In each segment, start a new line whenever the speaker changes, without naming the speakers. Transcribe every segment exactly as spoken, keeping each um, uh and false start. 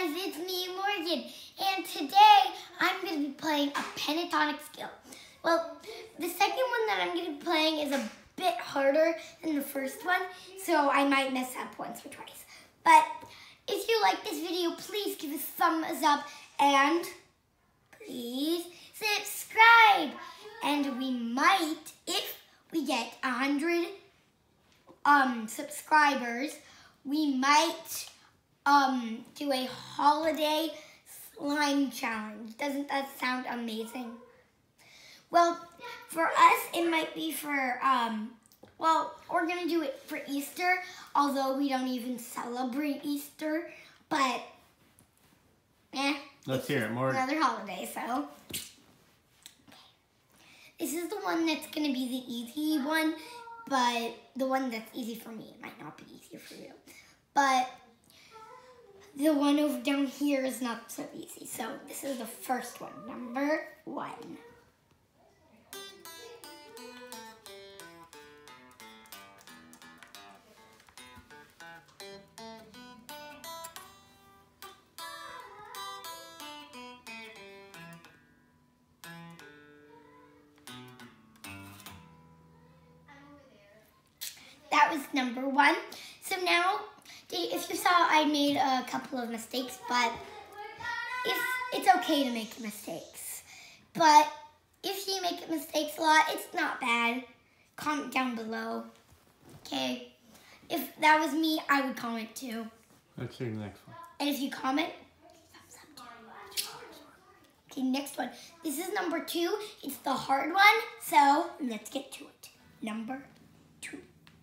guys, it's me, Morgan, and today I'm going to be playing a pentatonic scale. Well, the second one that I'm going to be playing is a bit harder than the first one, so I might mess up once or twice. But if you like this video, please give a thumbs up and please subscribe. And we might, if we get a hundred um, subscribers, we might um, do a holiday slime challenge. Doesn't that sound amazing? Well, for us, it might be for, um, well, we're going to do it for Easter, although we don't even celebrate Easter, but, eh.
Let's hear it, more.
Another holiday, so. Okay. This is the one that's going to be the easy one, but the one that's easy for me. It might not be easier for you. But the one over down here is not so easy. So this is the first one, number one. That was number one. So now, if you saw, I made a couple of mistakes, but if it's okay to make mistakes. But if you make mistakes a lot, it's not bad. Comment down below, okay? If that was me, I would comment too.
Let's see the next one.
And if you comment, thumbs up too. Okay, next one. This is number two. It's the hard one, so let's get to it. Number two.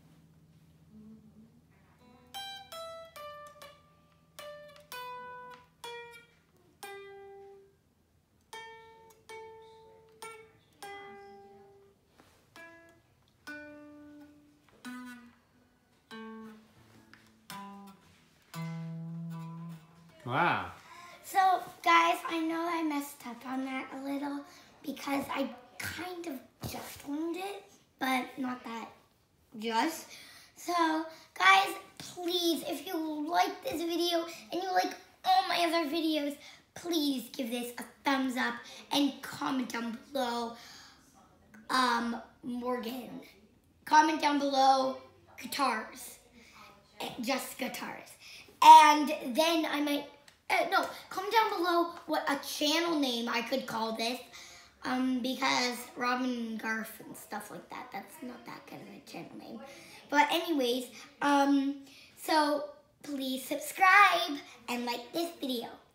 Wow.
So, guys, I know I messed up on that a little because I kind of just learned it, but not that just. So, guys, please, if you like this video and you like all my other videos, please give this a thumbs up and comment down below, um, Morgan. Comment down below guitars, just guitars. And then I might, uh, no, comment down below what a channel name I could call this. Um, because Robin Garf and stuff like that, that's not that good of a channel name. But anyways, um, so please subscribe and like this video.